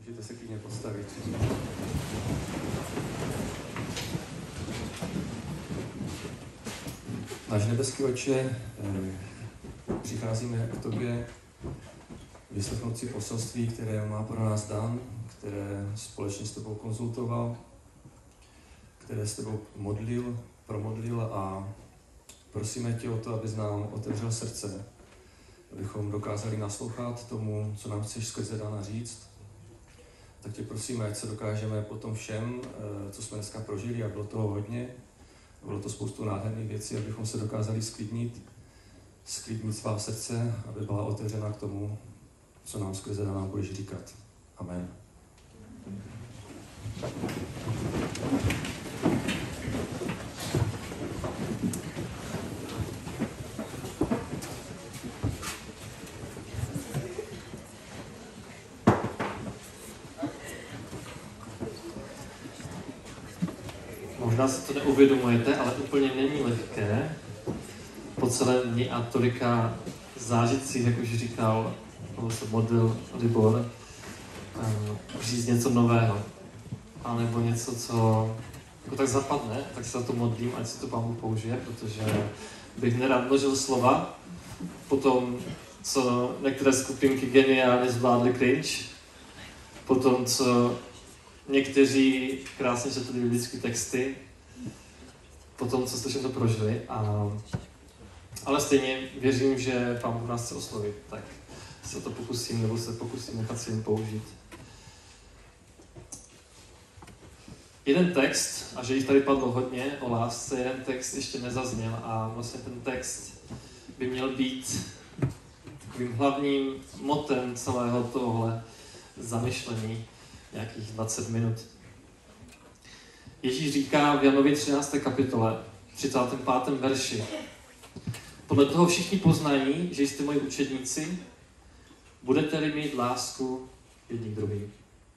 Můžete se klidně postavit. Náš nebeský Otče, přicházíme k Tobě vyslechnout si poselství, které má pro nás Dan, které společně s Tebou konzultoval, které s Tebou promodlil a prosíme Tě o to, abys nám otevřel srdce, abychom dokázali naslouchat tomu, co nám chceš skrze Dana říct. Tak Tě prosíme, ať se dokážeme po tom všem, co jsme dneska prožili, a bylo toho hodně, bylo to spoustu nádherných věcí, abychom se dokázali sklidnit svá srdce, aby byla otevřena k tomu, co nám skrze Dana budeš říkat. Amen. Možná si to neuvědomujete, ale úplně není lehké po celé dni a tolika zážitcích, jak už říkal, nebo se modlil Libor, říct něco nového. A nebo něco, co jako tak zapadne, tak se za to modlím, ať si to Pán Bůh použije, protože bych nerad množil slova po tom, co některé skupinky geniálně zvládly cringe, po tom, co někteří krásně četli biblické texty, po tom, co jste všechno prožili. Ale stejně věřím, že Pán Bůh nás chce oslovit, tak se to pokusím, nebo se pokusím nechat si jen použít. Jeden text, a že jich tady padlo hodně o lásce, jeden text ještě nezazněl a vlastně ten text by měl být takovým hlavním motem celého tohle zamyšlení, nějakých 20 minut. Ježíš říká v Janově 13. kapitole, 35. verši: podle toho všichni poznají, že jste moji učedníci, budete-li mít lásku jedním druhým.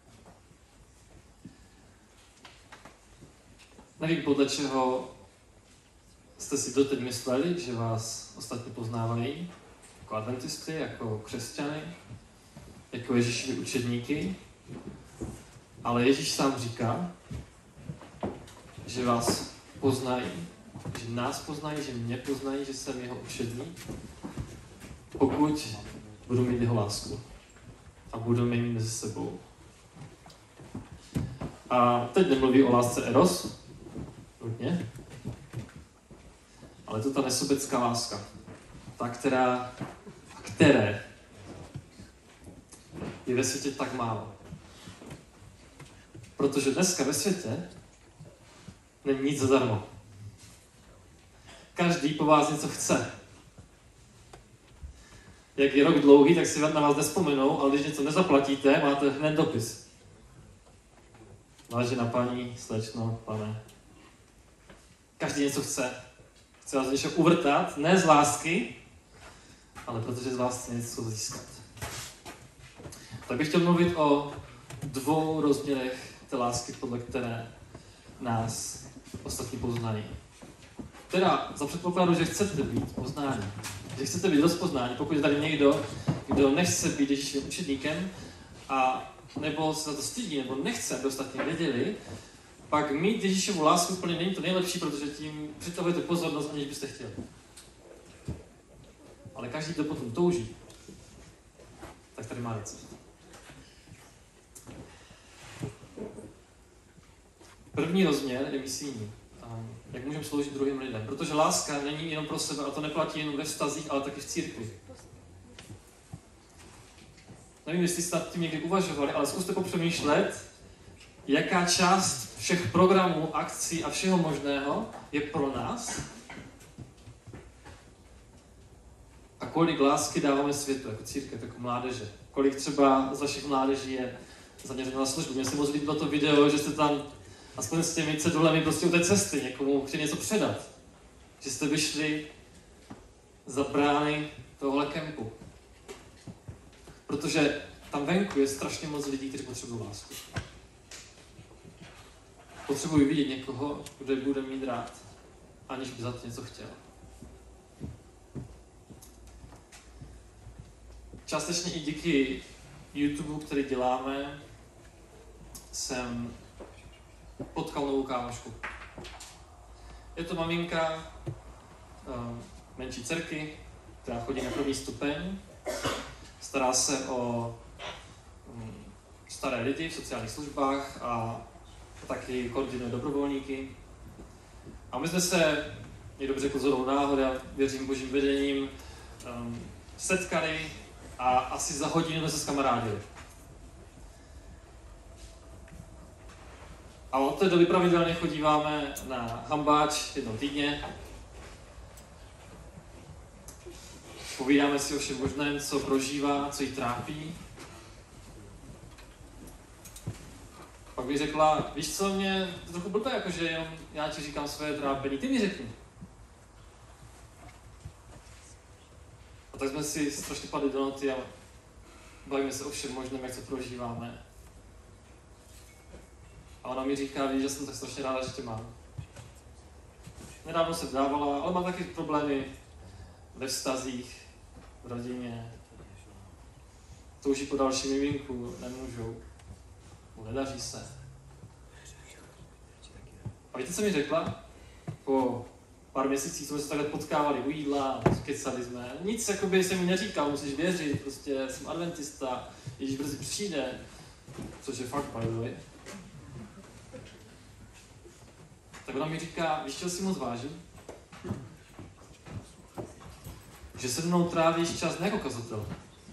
Nevím, podle čeho jste si doteď mysleli, že vás ostatní poznávají, jako adventisty, jako křesťany, jako Ježíšovi učedníky, ale Ježíš sám říká, že vás poznají, že nás poznají, že mě poznají, že jsem jeho učedník, pokud budu mít jeho lásku a budu mít mezi sebou. A teď nemluví o lásce eros, hodně, ale to ta nesobecká láska, ta, které je ve světě tak málo. Protože dneska ve světě není nic zadarmo. Každý po vás něco chce. Jak je rok dlouhý, tak si na vás nevzpomenou, ale když něco nezaplatíte, máte hned dopis. Vážená paní, slečno, pane. Každý něco chce. Chce vás něco uvrtat, ne z lásky, ale protože z vás chce něco získat. Tak bych chtěl mluvit o dvou rozměrech té lásky, podle které nás ostatní poznají. Teda za předpokladu, že chcete být poznáni, že chcete být rozpoznáni, pokud je tady někdo, kdo nechce být Ježíšovým učedníkem a nebo se za to stydí, nebo nechce, aby ostatní věděli, pak mít Ježíšovu lásku úplně není to nejlepší, protože tím přitahujete pozornost, aniž byste chtěli. Ale každý, kdo potom touží, tak tady má recept. První rozměr je misijní. Jak můžeme sloužit druhým lidem. Protože láska není jenom pro sebe, a to neplatí jenom ve vztazích, ale taky v církvi. Nevím, jestli jste nad tím někdy uvažovali, ale zkuste popřemýšlet, jaká část všech programů, akcí a všeho možného je pro nás a kolik lásky dáváme světu, jako církev, jako mládeže. Kolik třeba z vašich mládeží je zaměřeno na službu. Mně se moc líbilo to video, že jste tam aspoň s těmi cedulemi prostě u té cesty někomu chtěli něco předat. Že jste vyšli za brány tohohle kempu. Protože tam venku je strašně moc lidí, kteří potřebují lásku. Potřebují vidět někoho, kdo je bude mít rád, aniž by za to něco chtěl. Částečně i díky YouTube, který děláme, jsem potkal novou kámošku. Je to maminka menší dcerky, která chodí na první stupeň, stará se o staré lidi v sociálních službách a taky koordinuje dobrovolníky. A my jsme se, někdo by řekl zhodou náhod, já věřím božím vedením, setkali a asi za hodinu jsme se zkamarádili. A od té doby pravidelně chodíváme na hambáč jednou týdně. Povídáme si o všem možném, co prožívá, co jí trápí. Pak bych řekla, víš co, mě to trochu blbé, jakože jenom já ti říkám svoje trápení, ty mi řekni. A tak jsme si strašně padli do noty a bavíme se o všem možném, jak to prožíváme. A ona mi říká, víš, že jsem tak strašně ráda, že tě mám. Nedávno se vdávala, ale mám taky problémy ve vztazích, v rodině. Touží po další miminku, nemůžou. Nedaří se. A víte, co mi řekla? Po pár měsících jsme se takhle potkávali u jídla, kecali jsme. Nic jakoby se mi neříkal, musíš věřit, prostě jsem adventista, Ježíš brzy přijde. Což je fakt, by the way. Tak ona mi říká, víš, čeho si moc vážím? Že se mnou trávíš čas ne jako kazatel,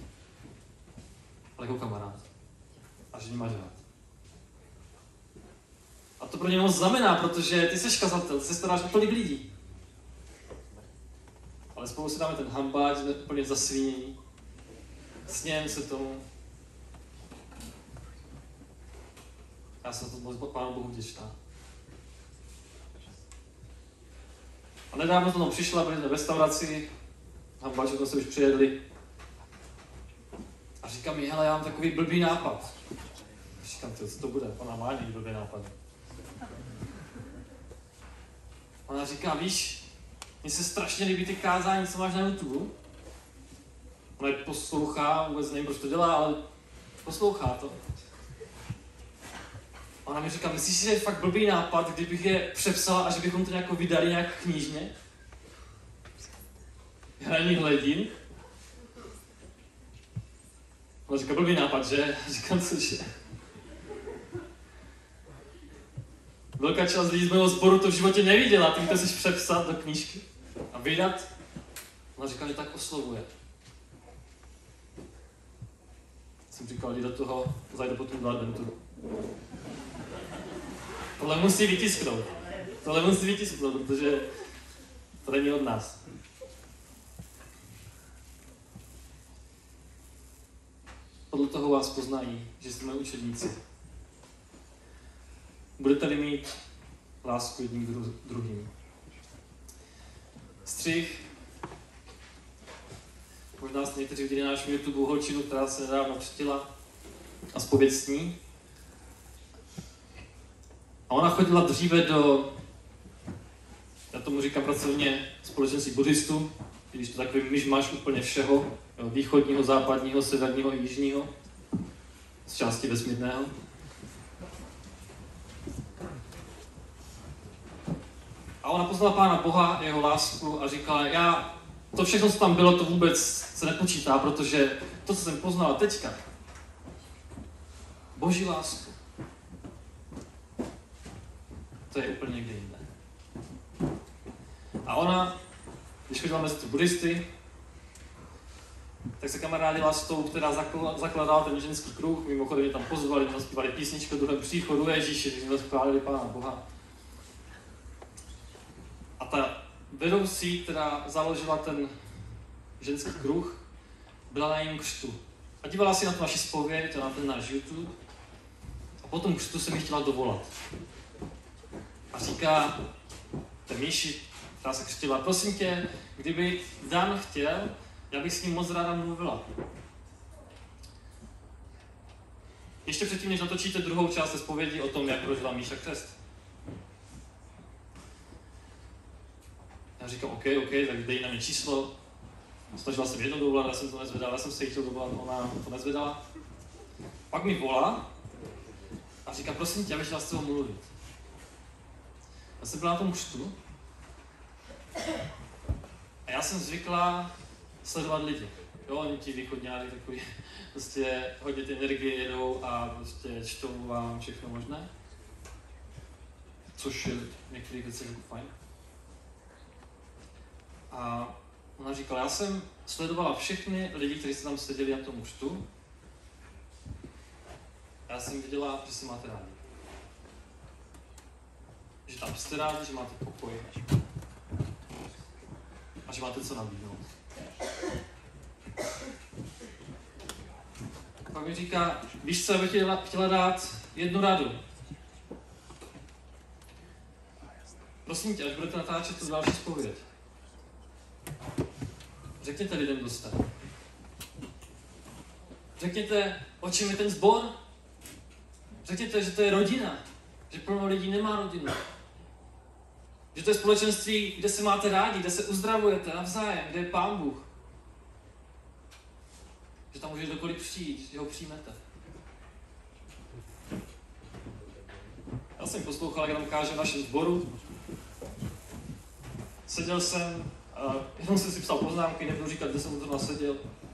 ale jako kamarád. A že mě máš rád. A to pro ně moc znamená, protože ty jsi kazatel, ty se staráš o tolik lidí. Ale spolu si dáme ten hambáč, jsme úplně zasvínění. Sněm se tomu. Já jsem to moc Pánu Bohu vděčná. A nedávno to tam přišla, byli jsme v restauraci, hambáč, jsme se už přijedli. A říká mi, hele, já mám takový blbý nápad. Říkám, co to bude? Ona má někdy blbý nápad. Ona říká, víš, mně se strašně líbí ty kázání, co máš na YouTube. Ona je poslouchá, vůbec nevím, proč to dělá, ale poslouchá to. A ona mi říká, myslíš si, že je fakt blbý nápad, kdybych je přepsala a že bychom to nějak vydali nějak knižně? Já na ní hledím. Ona říká, blbý nápad, že? Říkám, cože? Velká část lidí z mého sboru to v životě neviděla, ty to chceš přepsat do knížky a vydat. Ona říká, že tak oslovuje. Jsem říkal, jdi do toho, zajdu potom do adventuru. Tohle musí vytisknout. Protože to není od nás. Podle toho vás poznají, že jsme učedníci. Budete-li mít lásku jedním k druhým. Střih. Možná jste někteří viděli na našem YouTube holčinu, která se nedávno křtila a zpověď s ní. A ona chodila dříve do, já tomu říkám pracovně, společenství buddhistů, když to takový myšmaš úplně všeho, východního, západního, severního i jižního, z části vesmírného. A ona poznala Pána Boha, jeho lásku a říkala, to všechno, co tam bylo, to vůbec se nepočítá, protože to, co jsem poznala teďka, Boží lásku, to je úplně někde jinde. A ona, když chodila mezi ty buddhisty, tak se kamarádila s tou, která zakladala ten ženský kruh, mimochodem mě tam pozvali, zaspívali písničku o druhém příchodu Ježíše, když jsme chválili Pána Boha. A ta vedoucí, která založila ten ženský kruh, byla na jejím křtu. A dívala si na tu naši zpověď a na ten náš YouTube. A potom křtu se mi chtěla dovolat. A říká té Míši, která se křtila, prosím tě, kdyby Dan chtěl, já bych s ním moc ráda mluvila. Ještě předtím, než natočíte druhou část té zpovědi o tom, jak prožila Míša křest. Já říkám, OK, tak dej na mě číslo. Snažila jsem jednou dovolat, já jsem to nezvedala, já jsem se jí chtěl dovolat, ona to nezvedala. Pak mi volá A říká, prosím tě, abych chtěla s tebou mluvit. Já jsem byla na tom křtu a já jsem zvyklá sledovat lidi. Jo, oni ti východňári takový, prostě hodně ty energie jedou a prostě čtou vám všechno možné. Což je některých věcí jako fajn. A ona říkala, já jsem sledovala všechny lidi, kteří se tam seděli na tom křtu. Já jsem viděla, že se máte rádi. Že tam jste rádi, že máte pokoj. A že máte co nabídnout. Pak mi říká, víš co, já bych chtěla dát jednu radu. Prosím tě, až budete natáčet tu další zpověď, řekněte lidem dostat. Řekněte, o čem je ten sbor. Řekněte, že to je rodina. Že plno lidí nemá rodinu. Že to je společenství, kde se máte rádi, kde se uzdravujete navzájem, kde je Pán Bůh. Že tam může kdokoliv přijít, že ho přijmete. Já jsem poslouchal, jak nám káže v našem sboru. Seděl jsem, jenom jsem si psal poznámky, nebudu říkat, kde jsem to naseděl.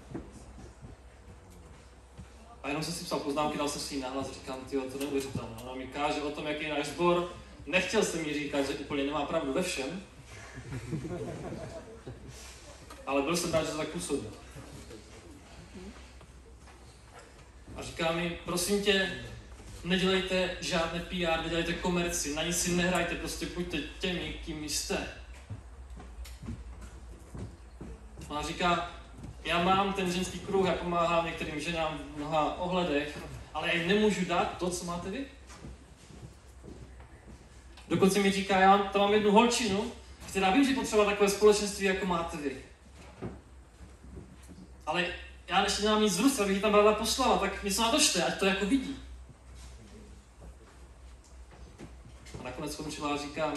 A jenom jsem si psal poznámky, dal jsem si ji nahlas, říkám, tyjo, to neuvěřitelné. Ona mi káže o tom, jaký je náš sbor. Nechtěl jsem mi říkat, že úplně nemá pravdu ve všem. Ale byl jsem rád, že to tak působí. A říká mi, prosím tě, nedělejte žádné PR, nedělejte komerci, na nic si nehrajte, prostě buďte těmi, kým jste. Ona říká, já mám ten ženský kruh, já pomáhám některým ženám v mnoha ohledech, ale já jim nemůžu dát to, co máte vy. Dokonce mi říká, já tam mám jednu holčinu, která vím, že potřebuje takové společenství, jako máte vy. Ale já ještě nemám nic v ruce, abych ji tam ráda poslala, tak něco natočte, ať to jako vidí. A nakonec skončila a říkám,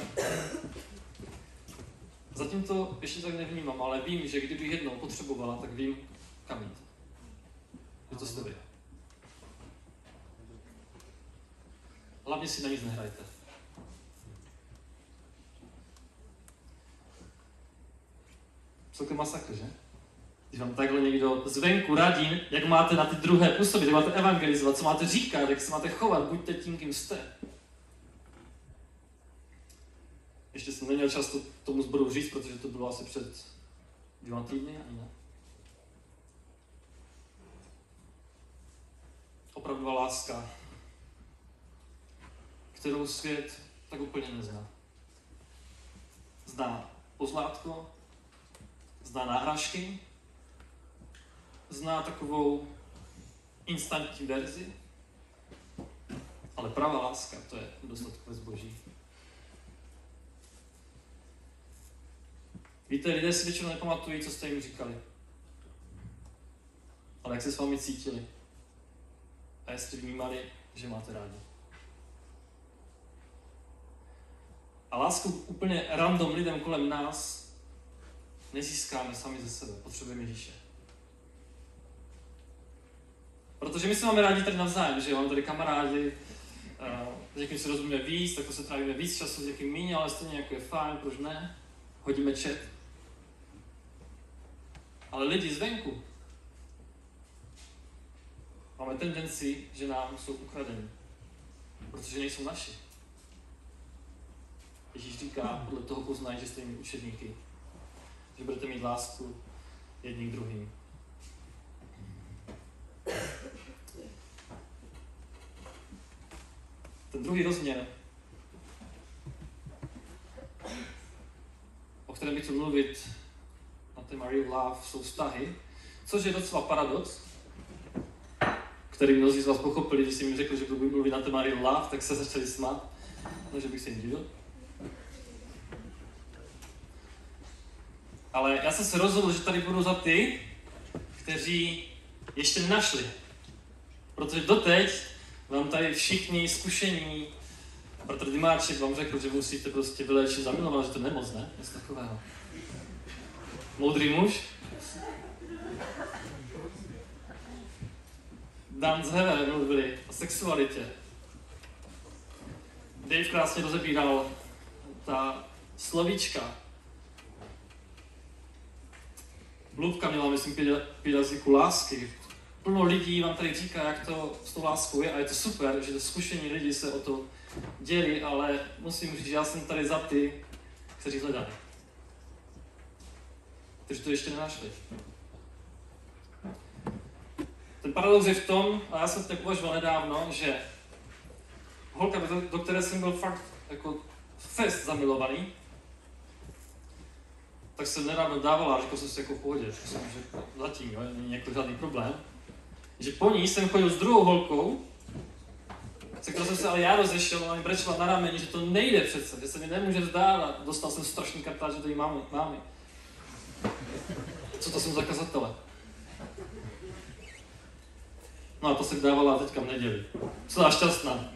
zatím to ještě tak nevnímám, ale vím, že kdybych jednou potřebovala, tak vím, kam jít. Že to jste vy. Hlavně si na nic nehrajte. Celkem masakr, že? Když vám takhle někdo zvenku radí, jak máte na ty druhé působit, jak máte evangelizovat, co máte říkat, jak se máte chovat, buďte tím, kým jste. Ještě jsem neměl čas tomu sboru říct, protože to bylo asi před 2 týdny, ani ne. Opravdová láska, kterou svět tak úplně nezná. Zná pozlátko, zná náhražky, zná takovou instantní verzi, ale pravá láska, to je dostatkové zboží. Víte, lidé si většinou nepamatují, co jste jim říkali, ale jak se s vámi cítili a jestli vnímali, že máte rádi. A lásku úplně random lidem kolem nás nezískáme sami ze sebe, potřebujeme Ježíše. Protože my se máme rádi tady navzájem, že jo, máme tady kamarádi, s někým se rozumíme víc, tak to se trávíme víc času, s někým míň, ale stejně jako je fajn, proč ne? Hodíme chat. Ale lidi zvenku máme tendenci, že nám jsou ukradeni, protože nejsou naši. Ježíš říká, podle toho poznají, že jste jimi učedníky, že budete mít lásku jedním k druhým. Ten druhý rozměr, o kterém bych chtěl mluvit na téma real love, jsou vztahy, což je docela paradox, který mnozí z vás pochopili, když jsem jim řekl, že budu mluvit na téma real love, tak se začali smát, no, že bych se jim divil. Ale já jsem se rozhodl, že tady budu za ty, kteří ještě nenašli. Protože doteď vám tady všichni zkušení, bratr Dimáček vám řekl, že musíte prostě vyléčit zamilovat, že to je nemoc, ne? Něco takového. Moudrý muž. Dan z Hever mluvili o sexualitě. Dave krásně rozebíral ta slovíčka. Lubka měla, myslím, 5 jazyků lásky. Plno lidí vám tady říká, jak to s tou láskou je a je to super, že to zkušení lidi se o to dělí, ale musím říct, že já jsem tady za ty, kteří hledají. Kteří to ještě nenašli. Ten paradox je v tom, a já jsem tak uvažoval nedávno, že holka, do které jsem byl fakt jako fest zamilovaný, tak jsem nedávno dávala a řekl jsem si jako v pohodě, že zatím, jo, není jako žádný problém. Že po ní jsem chodil s druhou holkou, se kterou jsem se ale já rozešel, ona mi brečela na rameni, že to nejde přece, že se mi nemůže zdát a dostal jsem strašný kartáč, že to jí máme. Co to jsem za kazatele? No a to se dávala teďka v neděli. Celá šťastná.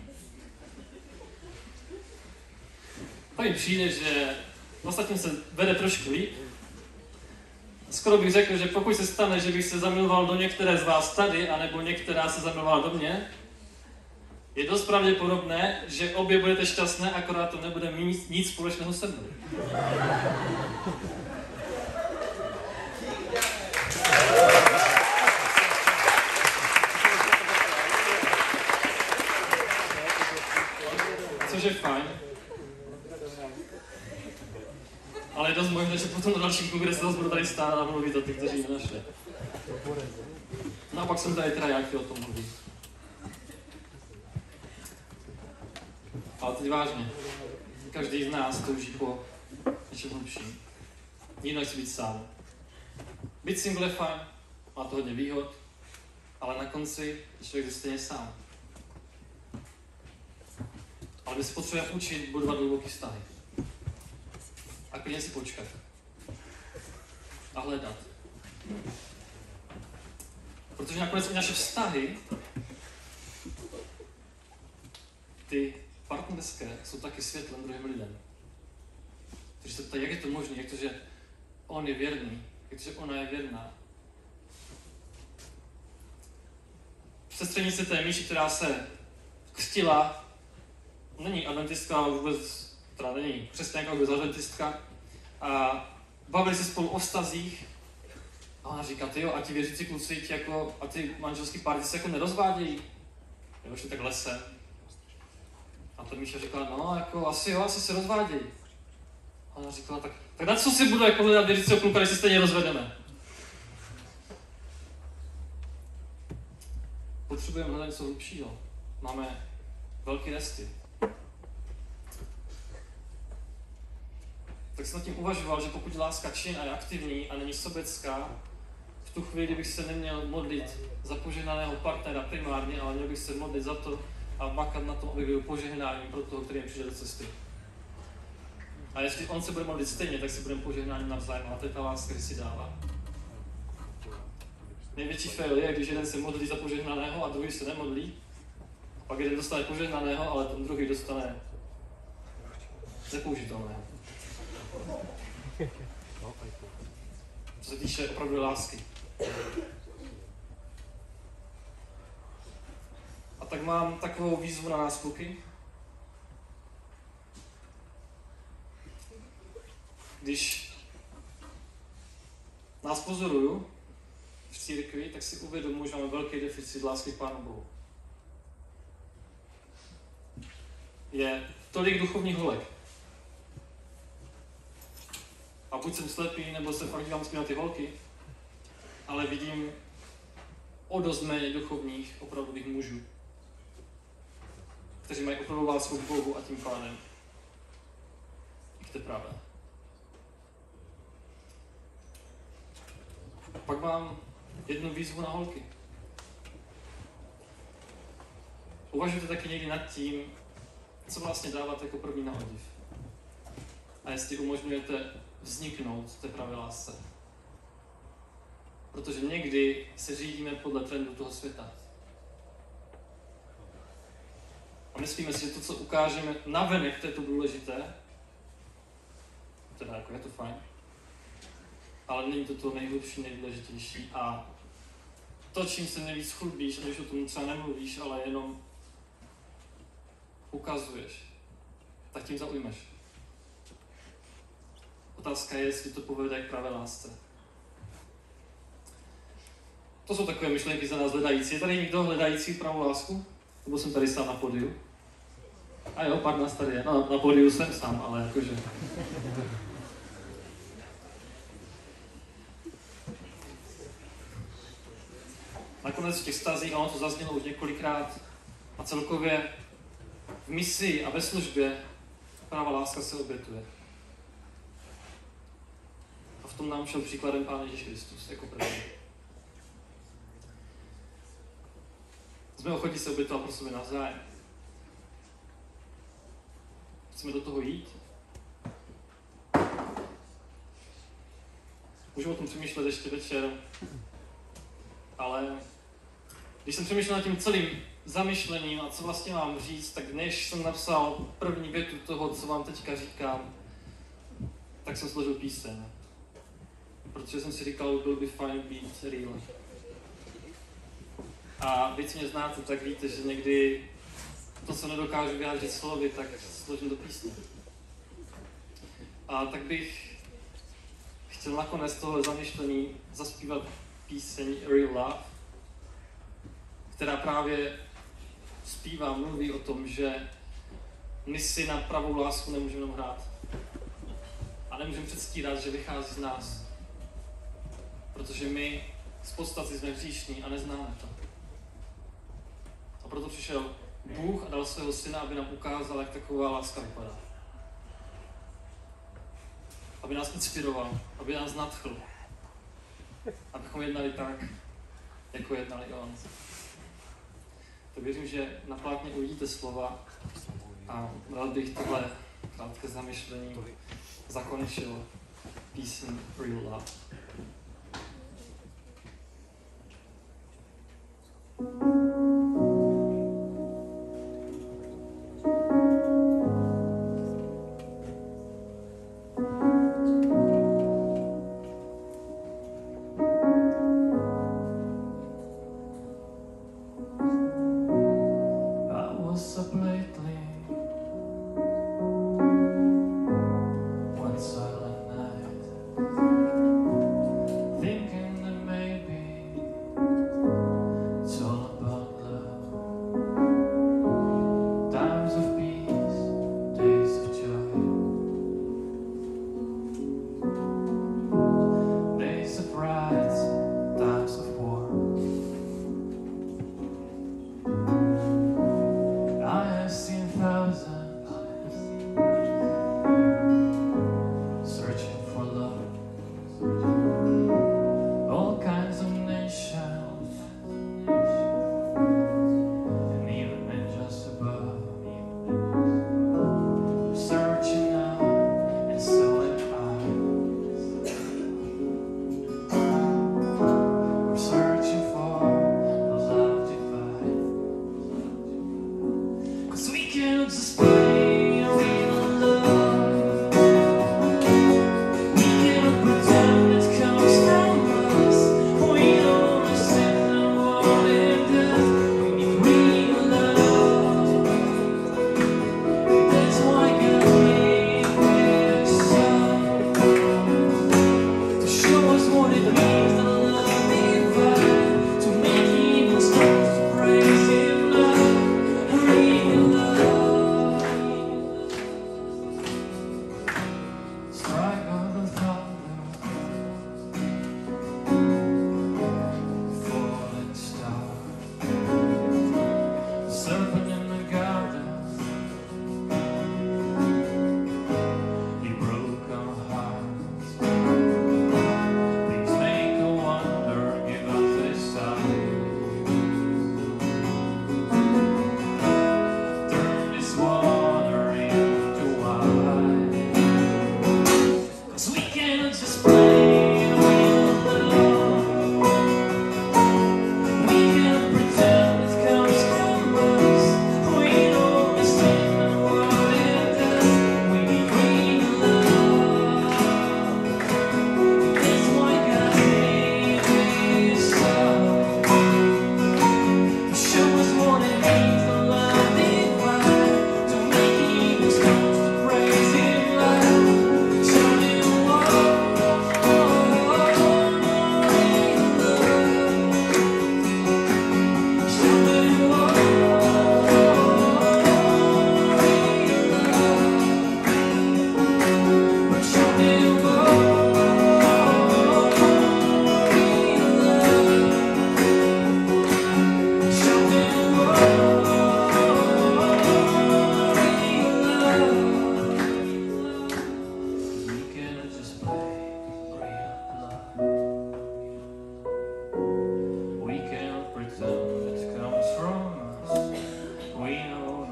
Pak mi přijde, že ostatním se vede trošku líp. Skoro bych řekl, že pokud se stane, že bych se zamiloval do některé z vás tady, anebo některá se zamilovala do mě, je dost pravděpodobné, že obě budete šťastné, akorát to nebude mít nic společného se mnou. Což je fajn. Ale je dost možné, že potom na dalším kongresu zase budu tady stát a mluvit o těch, kteří ji nenašli. No a pak jsem tady teda já, o tom mluví. Ale teď vážně. Každý z nás touží po něčem lepším. Nikdo nechce být sám. Být single je fajn, má to hodně výhod, ale na konci je člověk stejně sám. Ale my se potřebujeme učit budovat hluboký vztahy. A klidně si počkat. A hledat. Protože nakonec i naše vztahy, ty partnerské, jsou taky světlem druhým lidem. Takže se ptají, jak je to možné, jak to, že on je věrný, jak to, že ona je věrná. Sestřenice té Míši, která se křtila, není adventistka, vůbec, teda není křesťanka, vůbec adventistka, a bavili se spolu o vztazích a ona říká, tyjo, a ti věřící kluci jako, a ty manželský páry se jako nerozvádějí. Nebo šli tak lesem. A ta Míša říkala, no jako asi jo, asi se rozvádějí. A ona říkala, tak na co si budu jako hledat věřícího kluka, když se stejně rozvedeme? Potřebujeme hledat něco hlubšího. Máme velký resty. Tak jsem nad tím uvažoval, že pokud láska čin a je aktivní a není sobecká, v tu chvíli bych se neměl modlit za požehnaného partnera primárně, ale měl bych se modlit za to a makat na tom, aby byl požehnáním pro toho, který mi přijde do cesty. A jestli on se bude modlit stejně, tak si budeme požehnáním navzájem, a to je ta láska, který si dává. Největší fail je, když jeden se modlí za požehnaného a druhý se nemodlí, a pak jeden dostane požehnaného, ale ten druhý dostane nepoužitelného. Co se týče opravdu lásky. A tak mám takovou výzvu na nás, kluky. Když nás pozoruju v církvi, tak si uvědomuji, že máme velký deficit lásky k Pánu Bohu. Je tolik duchovních holek. A buď jsem slepý, nebo se fakt dívám na ty holky, ale vidím o dost méně duchovních, opravdových mužů, kteří mají opravdu lásku k Bohu a tím pádem k té pravé. Pak mám jednu výzvu na holky. Uvažujte taky někdy nad tím, co vlastně dáváte jako první na odiv. A jestli umožňujete vzniknout té pravé lásce. Protože někdy se řídíme podle trendu toho světa. A myslíme si, že to, co ukážeme navenek, to je to důležité. Teda jako je to fajn. Ale není to to nejhlubší, nejdůležitější. A to, čím se nejvíc chlubíš, když o tom třeba nemluvíš, ale jenom ukazuješ, tak tím zaujmeš. Otázka je, jestli to povede k pravé lásce. To jsou takové myšlenky za nás hledající. Je tady někdo hledající pravou lásku? Nebo jsem tady sám na pódiu? A jo, pár nás tady je. No, na pódiu jsem sám, ale jakože... Nakonec v těch vztazích, a ono to zaznělo už několikrát, a celkově v misi a ve službě pravá láska se obětuje. A v tom nám šel příkladem Pán Ježíš Kristus jako první. Jsme ochotní se obětovat pro sebe navzájem. Chceme do toho jít. Můžeme o tom přemýšlet ještě večer, ale když jsem přemýšlel nad tím celým zamyšlením a co vlastně mám říct, tak než jsem napsal první větu toho, co vám teďka říkám, tak jsem složil píseň. Protože jsem si říkal, byl by fajn být real. A vy, co mě znáte, tak víte, že někdy to, co nedokážu vyjádřit slovy, tak složím do písně. A tak bych chtěl nakonec tohle zamyšlení zaspívat píseň Real Love, která právě zpívá, mluví o tom, že my si na pravou lásku nemůžeme hrát. A nemůžeme předstírat, že vychází z nás. Protože my z podstaty jsme hříšní a neznáme to. A proto přišel Bůh a dal svého syna, aby nám ukázal, jak taková láska vypadá. Aby nás inspiroval, aby nás nadchl. Abychom jednali tak, jako jednali on. Tak věřím, že na plátně uvidíte slova a rád bych tohle krátké zamyšlení zakončil písní Real Love.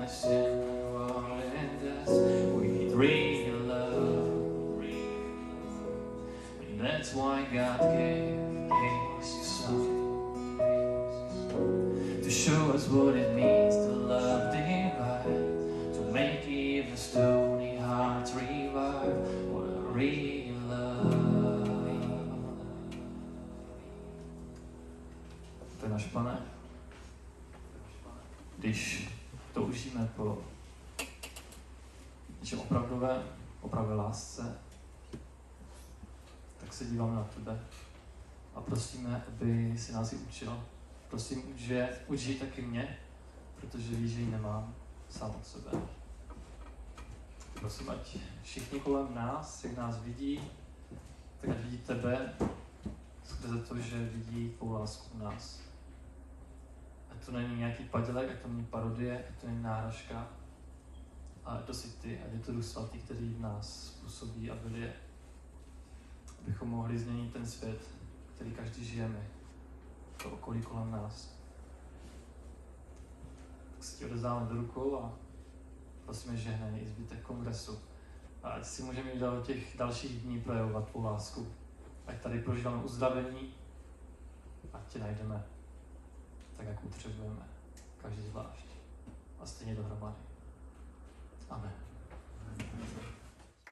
best in the world, and that's we need real love. And that's why God gave His Son to show us what it means to love divine, to make even stony hearts revive. What a real love. To je náš Pane. Když toužíme po něčem opravdové lásce, tak se díváme na tebe a prosíme, aby si nás ji učil. Prosím, uč ji taky mě, protože víš, že ji nemám sám od sebe. Prosím, ať všichni kolem nás, jak nás vidí, tak ať vidí tebe skrze to, že vidí tvou lásku v nás. Ať to není nějaký padělek, ať to není parodie, ať to není náhražka, ale to si ty, ať je to Duch Svatý, který v nás způsobí a vylije. Abychom mohli změnit ten svět, který každý žijeme, to okolí kolem nás. Tak si ti odezdáme do rukou a prosíme žehnání i zbytek kongresu. A ať si můžeme jít do těch dalších dní projevovat tvou lásku. Ať tady prožíváme uzdravení, ať tě najdeme tak, jak potřebujeme. Každý zvlášť. A stejně dohromady.